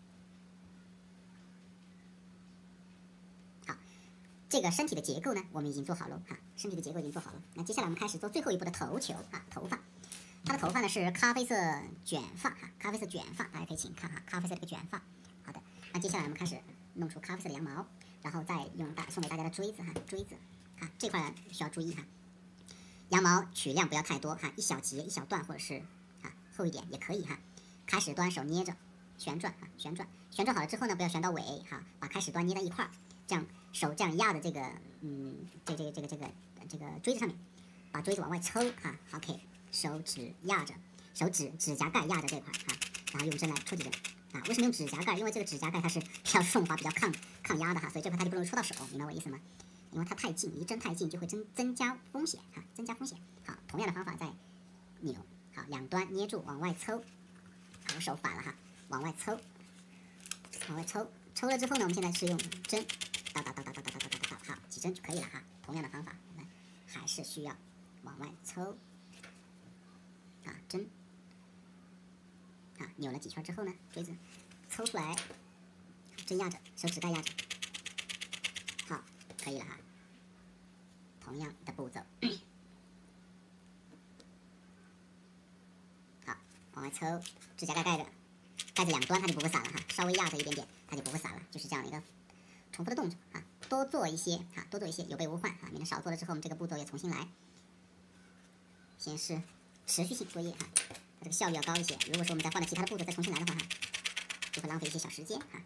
好，这个身体的结构呢，我们已经做好了哈，身体的结构已经做好了。那接下来我们开始做最后一步的头球啊，头发。它的头发呢是咖啡色卷发哈，咖啡色卷发，大家可以请看哈，咖啡色这个卷发。好的，那接下来我们开始弄出咖啡色的羊毛，然后再用送给大家的锥子哈，锥子啊这块需要注意哈，羊毛取量不要太多哈，一小节一小段或者是厚一点也可以哈。开始端手捏着旋转啊，旋转好了之后呢，不要旋到尾哈，把开始端捏在一块儿，这样手这样压的这个这个锥子上面，把锥子往外抽哈 ，OK。手指压着，指甲盖压着这块哈，然后用针来戳几针啊。为什么用指甲盖？因为这个指甲盖它是比较顺滑、比较抗压的哈，所以这块它就不容易戳到手，明白我意思吗？因为它太近，一针太近就会增加风险哈，增加风险。好，同样的方法再扭，好，两端捏住往外抽，好，我手反了哈，往外抽，抽了之后呢，我们现在是用针倒，好，几针就可以了哈。同样的方法，我们还是需要往外抽。针扭了几圈之后呢，锥子抽出来，针压着，手指盖压着，好，可以了哈。同样的步骤，好，往外抽，指甲盖盖着两端，它就不会散了哈。稍微压着一点点，它就不会散了，就是这样的一个重复的动作啊。多做一些哈，多做一些，有备无患啊，免得少做了之后，我们这个步骤也重新来。先是持续性作业哈，它这个效率要高一些。如果说我们再换了其他的步骤再重新来的话哈，就会浪费一些小时间哈。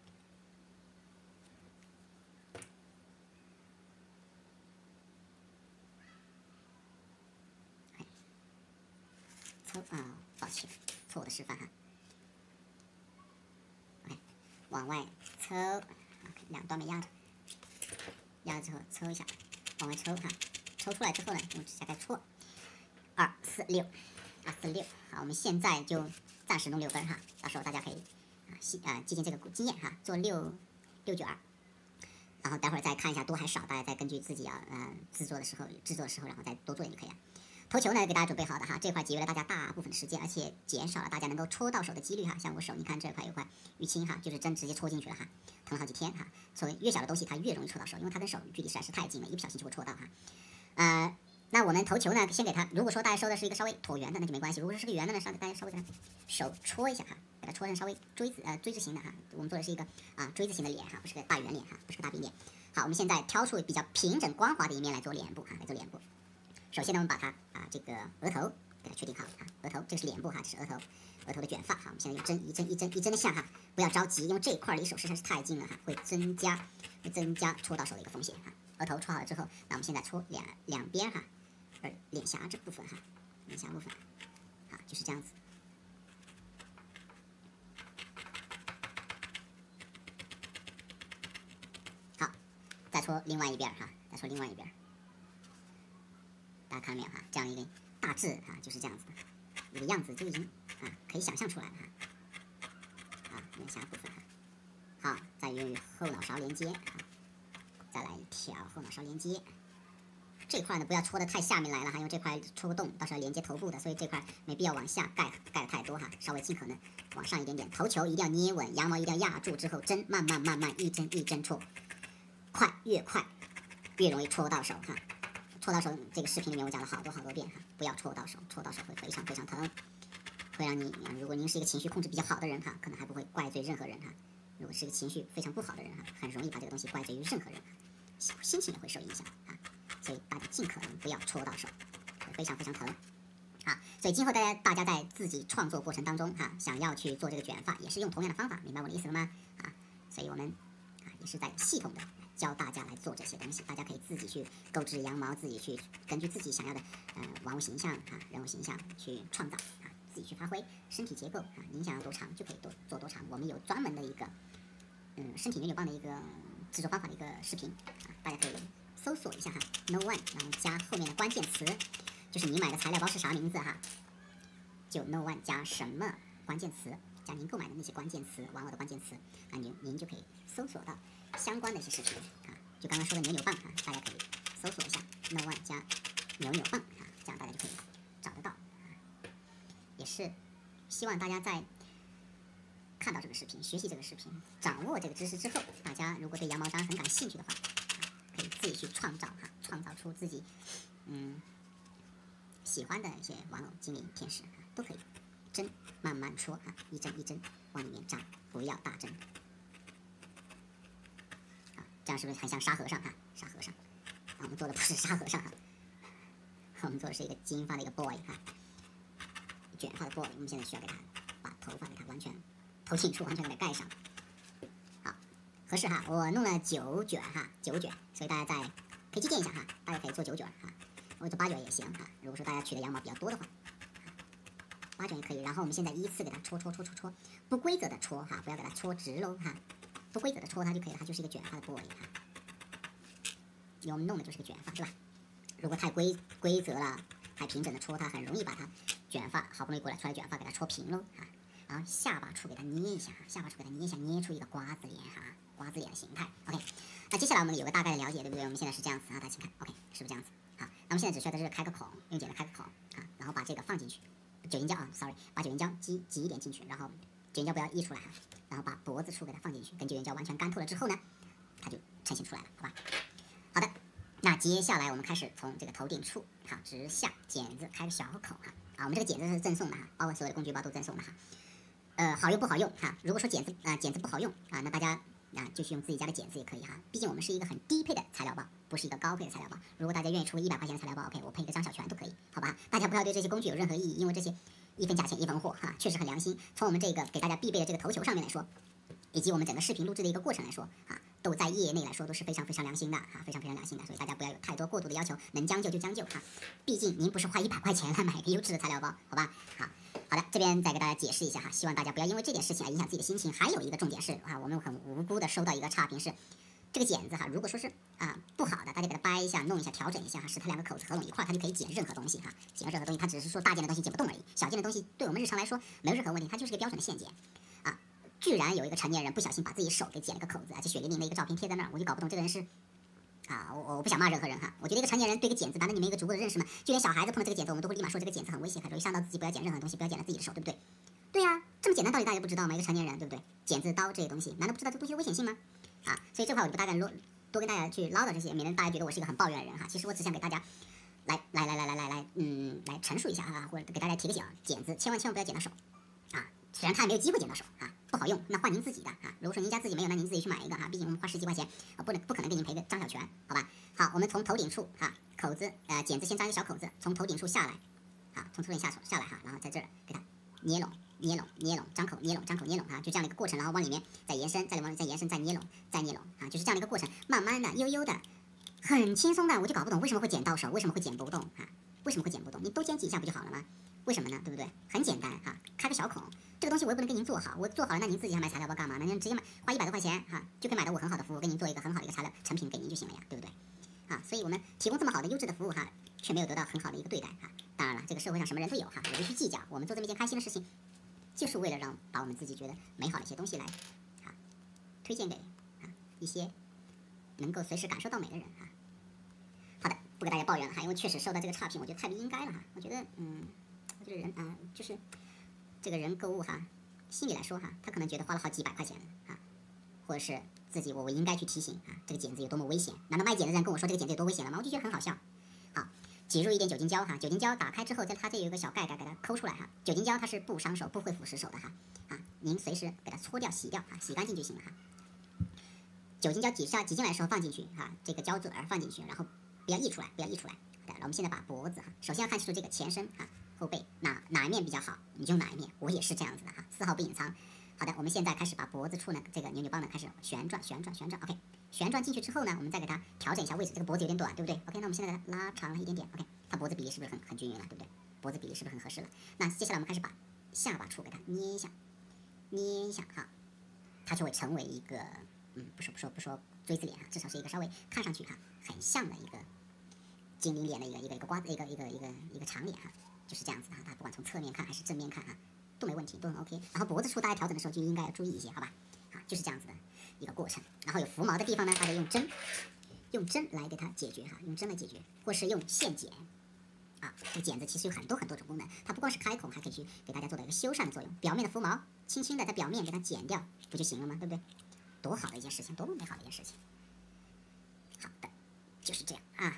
抽啊，抱歉，错误的示范哈。OK， 往外抽 ，OK， 两端没压着，压了之后抽一下，往外抽哈，抽出来之后呢，用指甲盖戳。2、4、6，好，我们现在就暂时弄6根哈，到时候大家可以借鉴这个经验哈，做6卷，然后待会儿再看一下多还少，大家再根据自己制作的时候，然后再多做一点就可以了。 头球呢，给大家准备好的哈，这块节约了大家大部分的时间，而且减少了大家能够戳到手的几率哈。像我手，你看这块有块淤青哈，就是针直接戳进去了哈，疼了好几天哈。所以越小的东西它越容易戳到手，因为它跟手距离实在是太近了，一不小心就会戳到哈。那我们头球呢，先给它，如果说大家收的是一个稍微椭圆的，那就没关系；如果说是个圆的呢，大家稍微给它手戳一下哈，给它戳成稍微锥字形的哈。我们做的是一个锥字形的脸哈，不是个大圆脸哈，不是个大饼脸。好，我们现在挑出比较平整光滑的一面来做脸部哈，来做脸部。首先呢，我们把它这个额头给它确定好啊，额头这个是脸部哈，这是额头的卷发哈。我们现在用针一针的下哈，不要着急，因为这一块离手实在是太近了哈，会增加戳到手的一个风险哈。额头戳好了之后，那我们现在戳两边哈，脸颊这部分哈，脸颊部分，好，就是这样子。好，再戳另外一边哈，再戳另外一边。大家看到没有哈？这样一个大致就是这样子的一个样子，就已经可以想象出来了哈。脸颊部分哈，好，再用后脑勺连接再来一条后脑勺连接。这块呢不要戳的太下面来了哈，因为这块戳个洞，到时候连接头部的，所以这块没必要往下盖的太多哈，稍微尽可能往上一点点。头球一定要捏稳，羊毛一定要压住之后，针慢慢一针一针戳，越快越容易戳到手哈。戳到手，这个视频里面我讲了好多遍哈，不要戳到手，戳到手会非常疼，会让你如果您是一个情绪控制比较好的人哈，可能还不会怪罪任何人哈。如果是一个情绪非常不好的人哈，很容易把这个东西怪罪于任何人哈，心情也会受影响啊。所以大家尽可能不要戳到手，会非常疼啊。所以今后大家在自己创作过程当中哈，想要去做这个卷发，也是用同样的方法，明白我的意思了吗？所以我们也是在系统的教大家来做这些东西，大家可以自己去购置羊毛，自己去根据自己想要的玩物形象人物形象去创造自己去发挥身体结构您想要多长就可以做多长。我们有专门的一个身体扭扭棒的一个制作方法的一个视频大家可以搜索一下No One， 然后加后面的关键词，就是你买的材料包是啥名字就 No One 加什么关键词，加您购买的那些关键词，玩偶的关键词，您就可以搜索到相关的一些视频就刚刚说的扭扭棒大家可以搜索一下 No One 加扭扭棒这样大家就可以找得到也是希望大家在看到这个视频，学习这个视频，掌握这个知识之后，大家如果对羊毛毡很感兴趣的话可以自己去创造出自己喜欢的一些玩偶精灵天使都可以，针慢慢戳一针一针往里面扎，不要大针这样是不是很像沙和尚沙和尚我们做的不是沙和尚我们做的是一个金发的一个 boy 卷发的 boy。我们现在需要给他把头发给他完全头颈处完全给它盖上，好合适我弄了9卷9卷，所以大家可以去见一下大家可以做9卷我做8卷也行如果说大家取的羊毛比较多的话，8卷也可以。然后我们现在依次给它戳，不规则的戳不要给它戳直喽不规则的戳它就可以了，它就是一个卷发的 boy 因为我们弄的就是个卷发对吧？如果太规则了，太平整的戳它，很容易把它卷发好不容易过来出来卷发给它戳平喽然后下巴处给它捏一下，捏出一个瓜子脸瓜子脸的形态。OK， 那接下来我们有个大概的了解，对不对？我们现在是这样子大家请看 ，OK， 是不是这样子？好，那我们现在只需要在这开个孔，用剪子开个孔然后把这个放进去，9阴胶sorry， 把9阴胶挤一点进去，然后9阴胶不要溢出来然后把脖子处给它放进去，跟9阴胶完全干透了之后呢，它就成型出来了，好吧？好的，那接下来我们开始从这个头顶处直下剪子开个小口我们这个剪子是赠送的包括所有的工具包都赠送的好用不好用如果说剪子不好用那大家就去用自己家的剪子也可以毕竟我们是一个很低配的材料包，不是一个高配的材料包。如果大家愿意出100块钱的材料包 ，OK， 我配一个张小泉都可以，好吧？大家不要对这些工具有任何异议，因为这些1分价钱1分货确实很良心。从我们这个给大家必备的这个头球上面来说，以及我们整个视频录制的一个过程来说都在业内来说都是非常良心的非常良心的，所以大家不要有太多过度的要求，能将就就将就毕竟您不是花100块钱来买一个优质的材料包，好吧？好的，这边再给大家解释一下希望大家不要因为这件事情影响自己的心情。还有一个重点是我们很无辜的收到一个差评是，这个剪子如果说是不好的，大家给它掰一下、弄一下、调整一下使它2个口子合拢一块，它就可以剪任何东西剪任何东西，它只是说大件的东西剪不动而已，小件的东西对我们日常来说没有任何问题，它就是个标准的线剪居然有一个成年人不小心把自己手给剪了个口子，而且血淋淋的一个照片贴在那儿，我就搞不懂这个人是啊，我不想骂任何人哈，我觉得一个成年人对一个剪子，难道你们一个足够的认识吗？就连小孩子碰到这个剪子，我们都会立马说这个剪子很危险，很容易伤到自己，不要剪任何东西，不要剪了自己的手，对不对？对呀，这么简单道理大家不知道吗？一个成年人，对不对？剪子、刀这些东西，难道不知道这东西的危险性吗？啊，所以这块我就不大概多跟大家去唠叨这些，免得大家觉得我是一个很抱怨的人哈。其实我只想给大家来陈述一下啊，或者给大家提个醒，剪子千万不要剪到手啊。虽然他也没有机会剪到手啊，不好用，那换您自己的啊。如果说您家自己没有，那您自己去买一个哈，毕竟我们花10几块钱，不可能给您赔个张小泉，好吧？好，我们从头顶处哈，口子剪子先扎一个小口子，从头顶处下来，啊，从头顶下来哈，然后在这儿给它捏拢，张口捏拢啊，就这样的一个过程，然后往里面再延伸，再延伸，再捏拢啊，就是这样的一个过程，慢慢的、悠悠的、很轻松的，我就搞不懂为什么会剪到手，为什么会剪不动啊？为什么会剪不动？你多剪几下不就好了吗？为什么呢？对不对？很简单哈，开个小孔，这个东西我也不能给您做好，我做好了，那您自己还买材料包干嘛呢？您直接花100多块钱哈，就可以买到我很好的服务，给您做一个很好的一个材料成品给您就行了呀，对不对？啊，所以我们提供这么好的优质的服务哈，却没有得到很好的一个对待哈。当然了，这个社会上什么人都有哈，我不去计较，我们做这么一件开心的事情，就是为了把我们自己觉得美好的一些东西来啊推荐给一些能够随时感受到美的人哈。好的，不给大家抱怨了哈，因为确实收到这个差评，我觉得太不应该了哈。我觉得人就是这个人购物哈，心里来说哈，他可能觉得花了好几百块钱啊，或者是自己我应该去提醒啊，这个剪子有多么危险。难道卖剪的人跟我说这个剪子有多危险了吗？我就觉得很好笑。好，挤入一点酒精胶哈，酒精胶打开之后，在它这有一个小盖给它抠出来哈。酒精胶它是不伤手、不会腐蚀手的哈。啊，您随时给它搓掉、洗掉啊，洗干净就行了哈。酒精胶挤进来的时候放进去哈，这个胶嘴放进去，然后不要溢出来。对，我们现在把脖子哈，首先要看清楚这个前身哈。后背哪一面比较好，你就哪一面。我也是这样子的哈，丝毫不隐藏。好的，我们现在开始把脖子处呢，这个扭棒呢开始旋转 ，OK， 旋转进去之后呢，我们再给它调整一下位置，这个脖子有点短，对不对 ？OK， 那我们现在给它拉长了一点点 ，OK， 它脖子比例是不是很均匀了，对不对？脖子比例是不是很合适了？那接下来我们开始把下巴处给它捏一下哈，它就会成为一个不说锥子脸哈，至少是一个稍微看上去哈很像的一个精灵脸的一个长脸哈。就是这样子的哈，它不管从侧面看还是正面看哈，都没问题，都很 OK。然后脖子处大家调整的时候就应该要注意一些，好吧？啊，就是这样子的一个过程。然后有浮毛的地方呢，大家用针来给它解决哈，用针来解决，或是用线剪。啊，这个剪子其实有很多种功能，它不光是开孔，还可以去给大家做到一个修缮的作用。表面的浮毛轻轻的在表面给它剪掉，不就行了吗？对不对？多好的一件事情，多么美好的一件事情。好的，就是这样啊，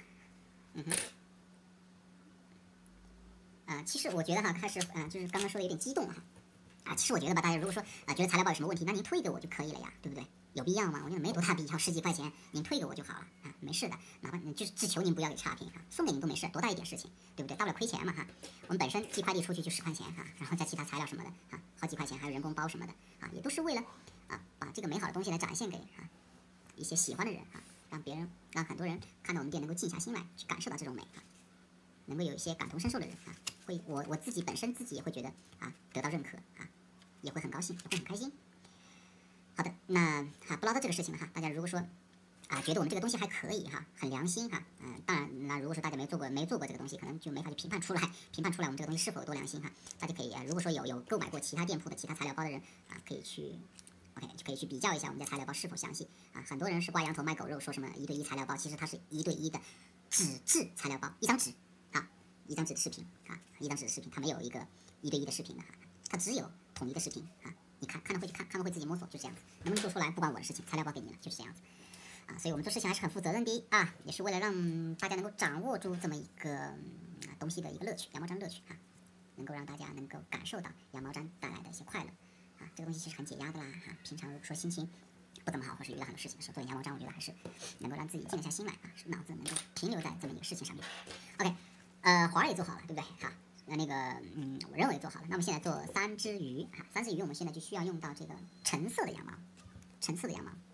其实我觉得哈，开始就是刚刚说的有点激动哈，其实我觉得吧，大家如果说觉得材料包有什么问题，那您退给我就可以了呀，对不对？有必要吗？我觉得没多大必要，10几块钱您退给我就好了啊，没事的，哪怕你就是只求您不要给差评哈，送给您都没事，多大一点事情，对不对？大不了亏钱嘛哈。我们本身寄快递出去就10块钱哈，然后再其他材料什么的哈，好几块钱，还有人工包什么的啊，也都是为了把这个美好的东西来展现给一些喜欢的人哈，让很多人看到我们店能够静下心来去感受到这种美哈。能够有一些感同身受的人啊，我自己本身也会觉得得到认可啊，也会很高兴，也会很开心。好的，那不唠叨这个事情了哈，大家如果说觉得我们这个东西还可以哈，很良心哈，当然那如果说大家没做过这个东西，可能就没法去评判出来我们这个东西是否有多良心哈。大家可以如果说有购买过其他店铺的其他材料包的人可以去比较一下我们家材料包是否详细啊。很多人是挂羊头卖狗肉，说什么1对1材料包，其实它是1对1的纸质材料包，一张纸。一张纸的视频一张纸的视频，它没有一个1对1的视频的它只有统一的视频你看了会去看，看了会自己摸索，就这样子，能不能做出来不关我的事情，材料包给你了，就是这样子所以我们做事情还是很负责任的也是为了让大家能够掌握住这么一个东西的一个乐趣，羊毛毡乐趣能够让大家能够感受到羊毛毡带来的一些快乐这个东西其实很解压的啦平常如果说心情不怎么好，或是遇到很多事情的时候，做羊毛毡，我觉得还是能够让自己静下心来脑子能够停留在这么一个事情上面。OK。环儿也做好了，对不对？我认为做好了。那我们现在做3只鱼3只鱼我们现在就需要用到这个橙色的羊毛，橙色的羊毛。